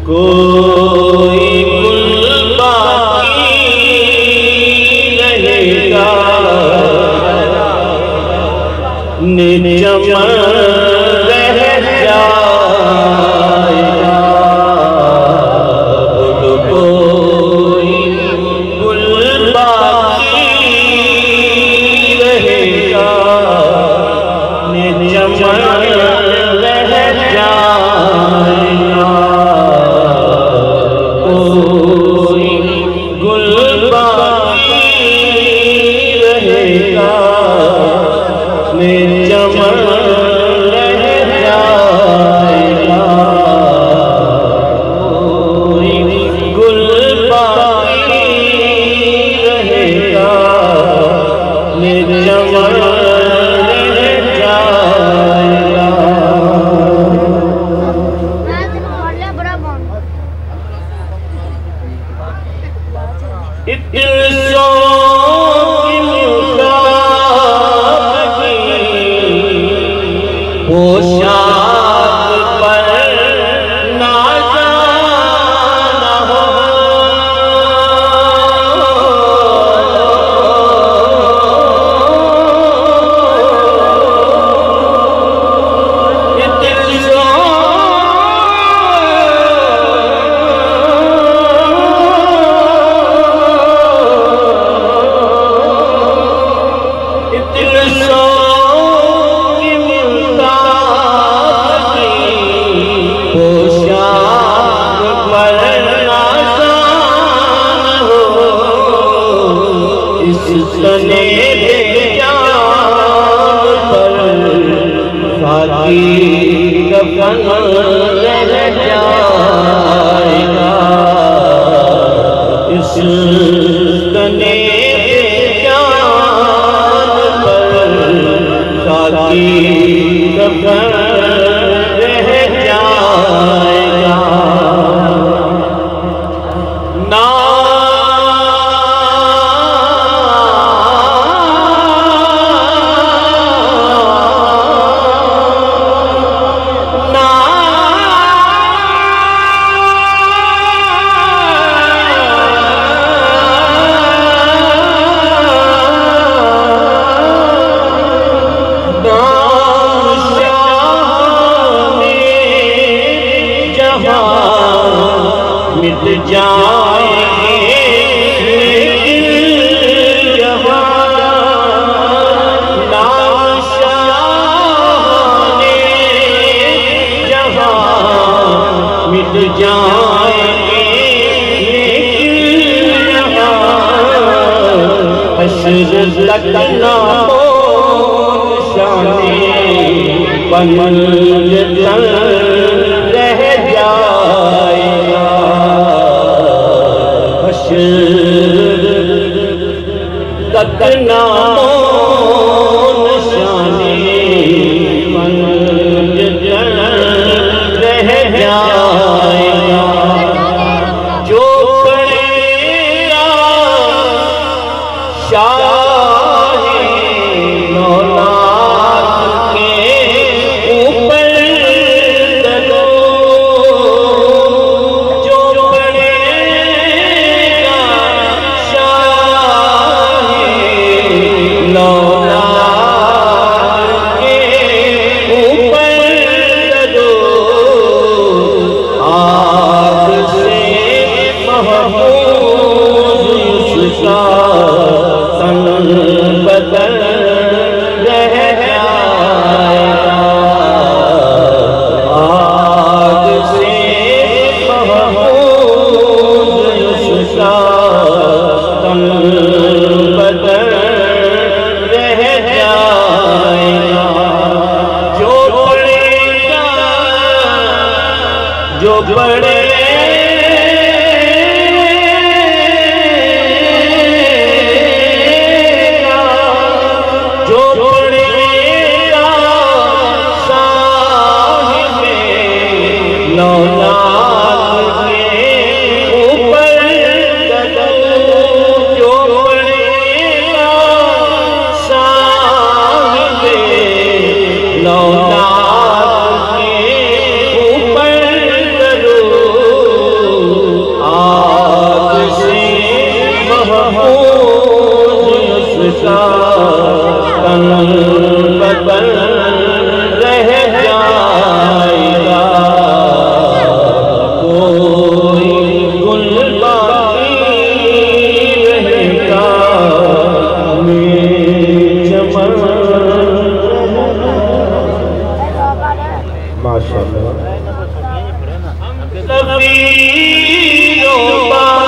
कोई गुल बाकी रहेगा निचमन रह जाएगा। कोई गुल बाकी रहेगा निचमन रह जाएगा। कोई गुल बाकी रहेगा निचमन रह जाएगा। कोई गुल बाकी रहेगा निचमन रह जाएगा। पोशाक पर नाज़ाना हो, तने जान पर साकी कफन रह जाएगा। इस तने जान पर साकी कफन रह जाएगा। मिट जाएंगे लेकिन यहाँ नाशाने जहाँ मिट जाएंगे लेकिन यहाँ हश्र तक नामो निशाने बंजर रह जाएगा। तक नामो निशाने बंजर रह जाएगा। जो पड़ेगा शाहे मौलाद के ऊपर दलो, जो पड़ेगा शाहे मौलाद के ऊपर दलो, आग से महफूज उसका तन बदन रह जाएगा। आग से महफूज उसका तन बदन रह जाएगा। जो पड़ेगा जो पड़े औलाद के ऊपर जो पड़ेगा साहिबे औलाद के ऊपर माशाअल्लाह। सफीरों